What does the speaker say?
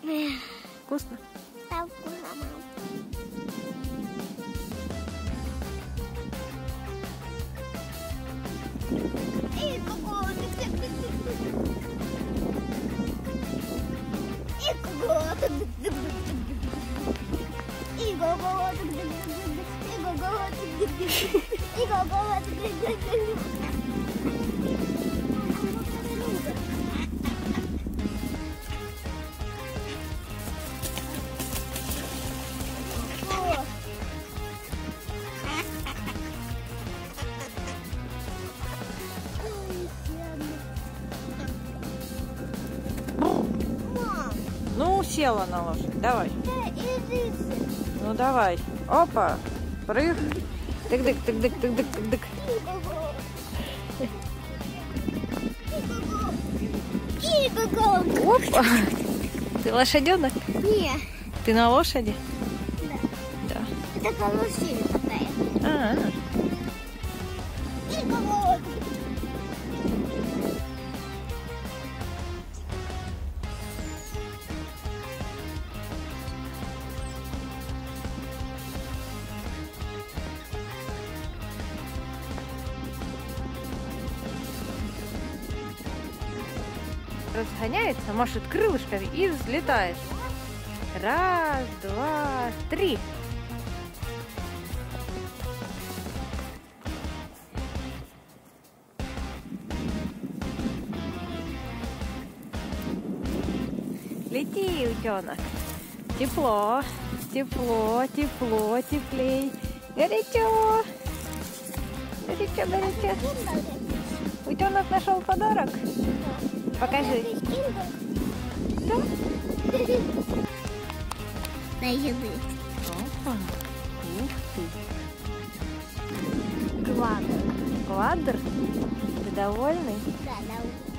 Вкусно? Да, вкусно, мама. Ну, села на лошадь. Давай. Ну, давай. Опа. Прыг. Тык-дык, тык-дык, тык-дык, тык-дык. Опа. Ты лошаденок? Нет. Ты на лошади? Да. Да. Это колосили такая. Разгоняется, машет крылышками и взлетает. Раз, два, три. Лети, утенок. Тепло, тепло, тепло, теплей. Горячо. Горячо, горячо. Утенок нашел подарок. Покажи. Да? На еды. Опа. Ух ты. Квадр. Квадр? Ты довольный? Да, да.